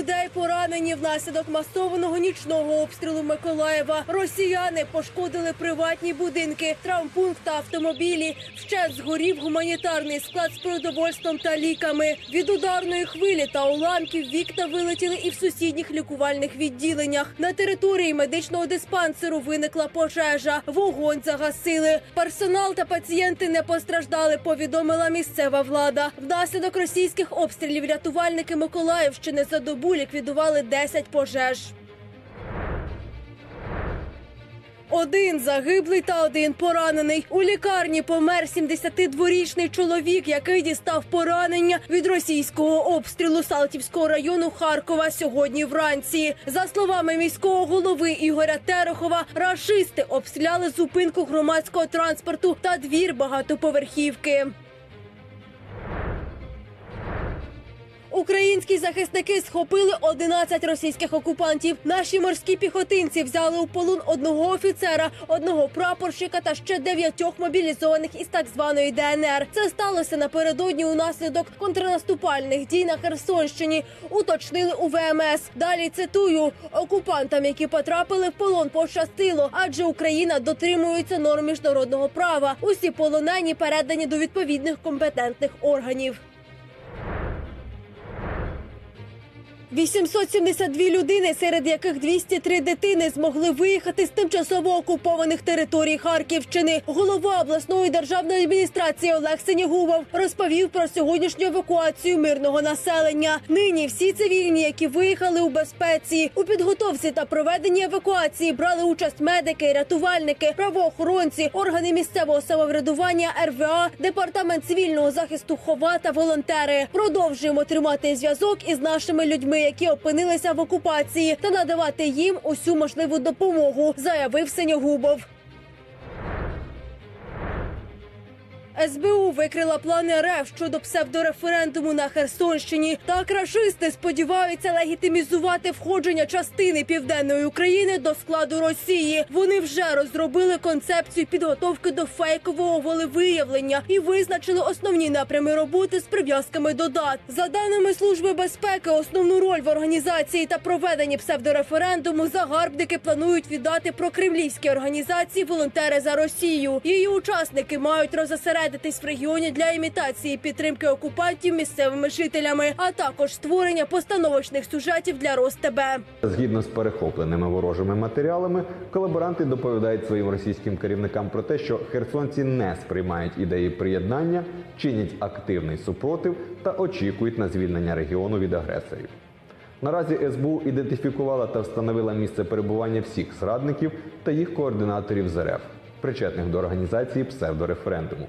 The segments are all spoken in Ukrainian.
людей поранені внаслідок масованого нічного обстрілу Миколаєва. Росіяни пошкодили приватні будинки, травмпункт та автомобілі. Вщент згорів гуманітарний склад з продовольством та ліками. Від ударної хвилі та уламків вікна вилетіли і в сусідніх лікувальних відділеннях. На території медичного диспансеру виникла пожежа. Вогонь загасили. Персонал та пацієнти не постраждали, повідомила місцева влада. Внаслідок російських обстрілів рятувальники Миколаївщини за добу ліквідували 10 пожеж. Один загиблий та один поранений. У лікарні помер 72-річний чоловік, який дістав поранення від російського обстрілу Салтівського району Харкова сьогодні вранці. За словами міського голови Ігоря Терехова, рашисти обстріляли зупинку громадського транспорту та двір багатоповерхівки. Українські захисники схопили 11 російських окупантів. Наші морські піхотинці взяли у полон одного офіцера, одного прапорщика та ще 9 мобілізованих із так званої ДНР. Це сталося напередодні унаслідок контрнаступальних дій на Херсонщині, уточнили у ВМС. Далі цитую: окупантам, які потрапили в полон, пощастило, адже Україна дотримується норм міжнародного права. Усі полонені передані до відповідних компетентних органів. 872 людини, серед яких 203 дитини, змогли виїхати з тимчасово окупованих територій Харківщини. Голова обласної державної адміністрації Олег Синігубов розповів про сьогоднішню евакуацію мирного населення. Нині всі цивільні, які виїхали, у безпеці. У підготовці та проведенні евакуації брали участь медики, рятувальники, правоохоронці, органи місцевого самоврядування, РВА, Департамент цивільного захисту ХОВА та волонтери. Продовжуємо тримати зв'язок із нашими людьми, які опинилися в окупації, та надавати їм усю можливу допомогу, заявив Синігубов. СБУ викрила плани РФ щодо псевдореферендуму на Херсонщині. Так рашисти сподіваються легітимізувати входження частини Південної України до складу Росії. Вони вже розробили концепцію підготовки до фейкового волевиявлення і визначили основні напрями роботи з прив'язками до дат. За даними Служби безпеки, основну роль в організації та проведенні псевдореферендуму загарбники планують віддати прокремлівській організації «Волонтери за Росію». Її учасники мають розосередитись в регіоні для імітації підтримки окупантів місцевими жителями, а також створення постановочних сюжетів для РосТБ. Згідно з перехопленими ворожими матеріалами, колаборанти доповідають своїм російським керівникам про те, що херсонці не сприймають ідеї приєднання, чинять активний супротив та очікують на звільнення регіону від агресорів. Наразі СБУ ідентифікувала та встановила місце перебування всіх зрадників та їх координаторів з РФ, причетних до організації псевдореферендуму.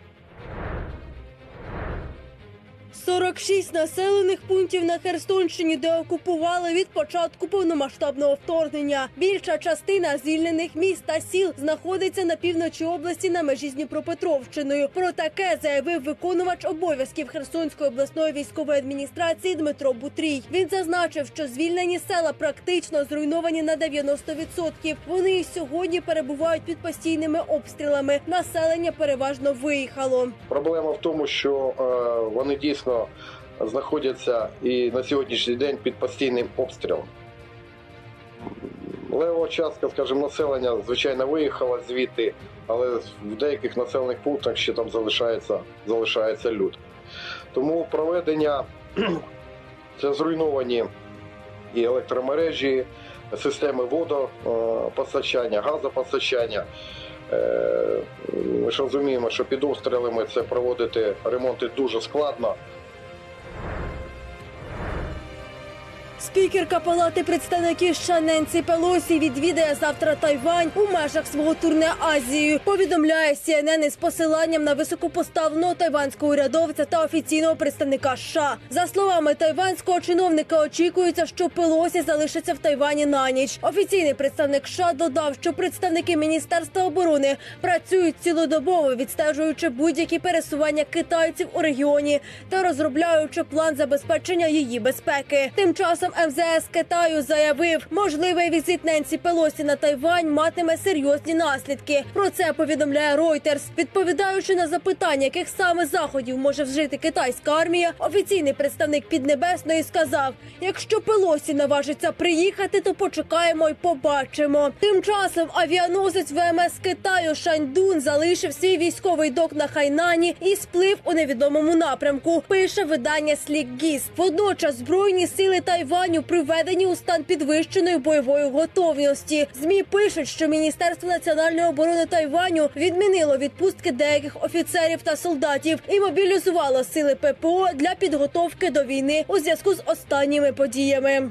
46 населених пунктів на Херсонщині деокупували від початку повномасштабного вторгнення. Більша частина звільнених міст та сіл знаходиться на півночі області на межі з Дніпропетровщиною. Про таке заявив виконувач обов'язків Херсонської обласної військової адміністрації Дмитро Бутрій. Він зазначив, що звільнені села практично зруйновані на 90%. Вони і сьогодні перебувають під постійними обстрілами. Населення переважно виїхало. Проблема в тому, що вони дійсно знаходяться і на сьогоднішній день під постійним обстрілом. Левова частка, скажімо, населення, звичайно, виїхала звідти, але в деяких населених пунктах ще там залишається люд. Тому проведення – це зруйновані і електромережі, системи водопостачання, газопостачання. Ми ж розуміємо, що під обстрілами це проводити ремонти дуже складно. Спікерка Палати представників США Ненсі Пелосі відвідає завтра Тайвань у межах свого турне Азією. Повідомляє CNN із посиланням на високопоставленого тайванського урядовця та офіційного представника США. За словами тайванського чиновника, очікується, що Пелосі залишиться в Тайвані на ніч. Офіційний представник США додав, що представники Міністерства оборони працюють цілодобово, відстежуючи будь-які пересування китайців у регіоні та розробляючи план забезпечення її безпеки. Тим часом МЗС Китаю заявив, можливий візит Ненсі Пелосі на Тайвань матиме серйозні наслідки. Про це повідомляє Reuters. Відповідаючи на запитання, яких саме заходів може вжити китайська армія, офіційний представник Піднебесної сказав, якщо Пелосі наважиться приїхати, то почекаємо й побачимо. Тим часом авіаносець ВМС Китаю Шаньдун залишив свій військовий док на Хайнані і сплив у невідомому напрямку, пише видання Слікгіс. Водночас Збройні сили Тайваню приведені у стан підвищеної бойової готовності. ЗМІ пишуть, що Міністерство національної оборони Тайваню відмінило відпустки деяких офіцерів та солдатів і мобілізувало сили ППО для підготовки до війни у зв'язку з останніми подіями.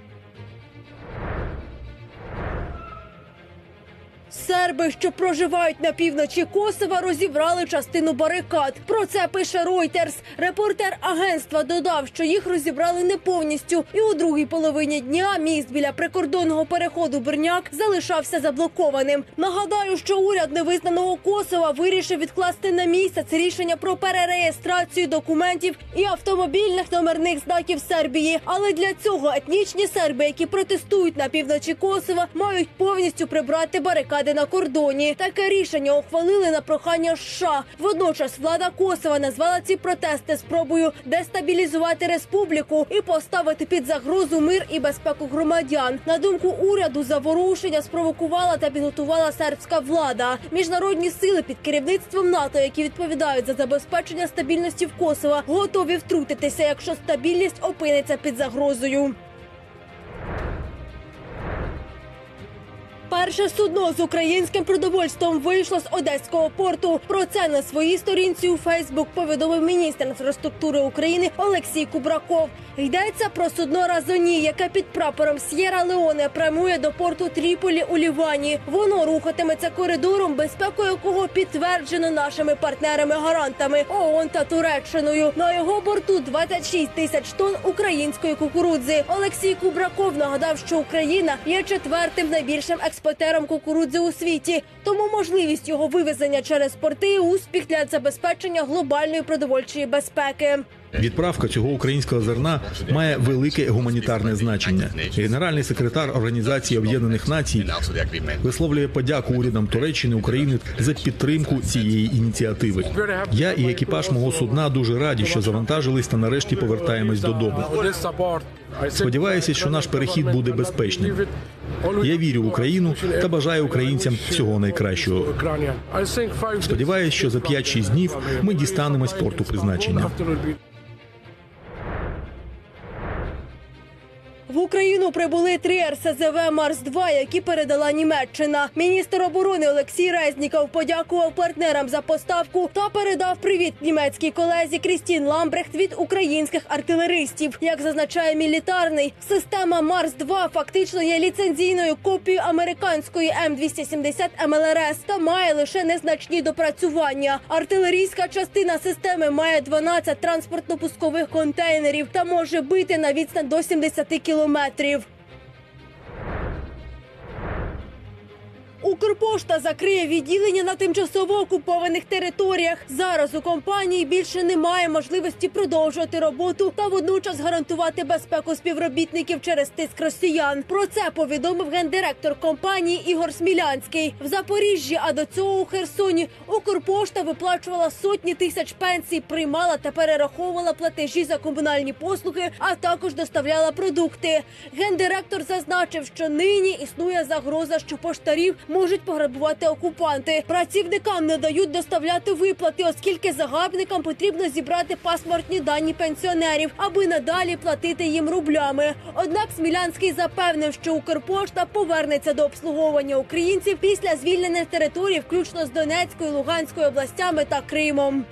Серби, що проживають на півночі Косова, розібрали частину барикад. Про це пише Reuters. Репортер агентства додав, що їх розібрали не повністю. І у другій половині дня міст біля прикордонного переходу Брняк залишався заблокованим. Нагадаю, що уряд невизнаного Косова вирішив відкласти на місяць рішення про перереєстрацію документів і автомобільних номерних знаків Сербії. Але для цього етнічні серби, які протестують на півночі Косова, мають повністю прибрати барикади на кордоні. Таке рішення ухвалили на прохання США. Водночас влада Косова назвала ці протести спробою дестабілізувати республіку і поставити під загрозу мир і безпеку громадян. На думку уряду, заворушення спровокувала та підготувала сербська влада. Міжнародні сили під керівництвом НАТО, які відповідають за забезпечення стабільності в Косово, готові втрутитися, якщо стабільність опиниться під загрозою. Перше судно з українським продовольством вийшло з Одеського порту. Про це на своїй сторінці у Фейсбук повідомив міністр інфраструктури України Олексій Кубраков. Йдеться про судно «Разоні», яке під прапором С'єра-Леоне прямує до порту Тріполі у Лівані. Воно рухатиметься коридором, безпеку якого підтверджено нашими партнерами-гарантами ООН та Туреччиною. На його борту 26 тисяч тонн української кукурудзи. Олексій Кубраков нагадав, що Україна є четвертим найбільшим експортером кукурудзи у світі. Тому можливість його вивезення через порти – успіх для забезпечення глобальної продовольчої безпеки. Відправка цього українського зерна має велике гуманітарне значення. Генеральний секретар Організації Об'єднаних Націй висловлює подяку урядам Туреччини, України за підтримку цієї ініціативи. Я і екіпаж мого судна дуже раді, що завантажились та нарешті повертаємось додому. Сподіваюся, що наш перехід буде безпечним. Я вірю в Україну та бажаю українцям всього найкращого. Сподіваюся, що за 5-6 днів ми дістанемось порту призначення. В Україну прибули 3 РСЗВ «Марс-2», які передала Німеччина. Міністр оборони Олексій Резніков подякував партнерам за поставку та передав привіт німецькій колезі Крістін Ламбрехт від українських артилеристів. Як зазначає мілітарний, система «Марс-2» фактично є ліцензійною копією американської М270 МЛРС та має лише незначні допрацювання. Артилерійська частина системи має 12 транспортно-пускових контейнерів та може бити на відстань до 70 кілометрів. Укрпошта закриє відділення на тимчасово окупованих територіях. Зараз у компанії більше немає можливості продовжувати роботу та водночас гарантувати безпеку співробітників через тиск росіян. Про це повідомив гендиректор компанії Ігор Смілянський. В Запоріжжі, а до цього у Херсоні, Укрпошта виплачувала сотні тисяч пенсій, приймала та перераховувала платежі за комунальні послуги, а також доставляла продукти. Гендиректор зазначив, що нині існує загроза, що поштарів можуть пограбувати окупанти. Працівникам не дають доставляти виплати, оскільки загарбникам потрібно зібрати паспортні дані пенсіонерів, аби надалі платити їм рублями. Однак Смілянський запевнив, що Укрпошта повернеться до обслуговування українців після звільнення територій, включно з Донецькою, Луганською областями та Кримом.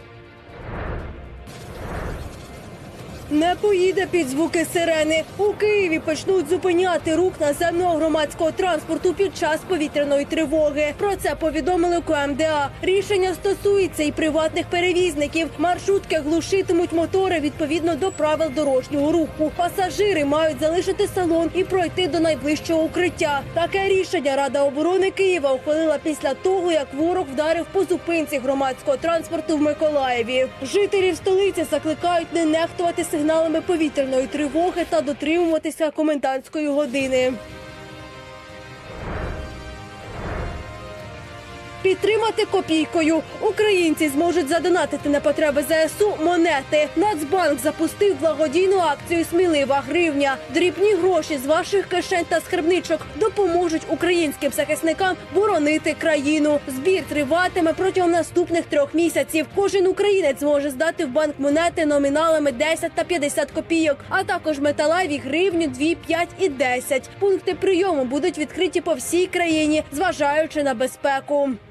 Не поїде під звуки сирени. У Києві почнуть зупиняти рух наземного громадського транспорту під час повітряної тривоги. Про це повідомили КМДА. Рішення стосується і приватних перевізників. Маршрутки глушитимуть мотори відповідно до правил дорожнього руху. Пасажири мають залишити салон і пройти до найближчого укриття. Таке рішення Рада оборони Києва ухвалила після того, як ворог вдарив по зупинці громадського транспорту в Миколаєві. Жителів столиці закликають не нехтувати сигналами сигналами повітряної тривоги та дотримуватися комендантської години. Підтримати копійкою. Українці зможуть задонатити на потреби ЗСУ монети. Нацбанк запустив благодійну акцію «Смілива гривня». Дрібні гроші з ваших кишень та скарбничок допоможуть українським захисникам боронити країну. Збір триватиме протягом наступних 3 місяців. Кожен українець зможе здати в банк монети номіналами 10 та 50 копійок, а також металеві гривню, 2, 5 і 10. Пункти прийому будуть відкриті по всій країні, зважаючи на безпеку.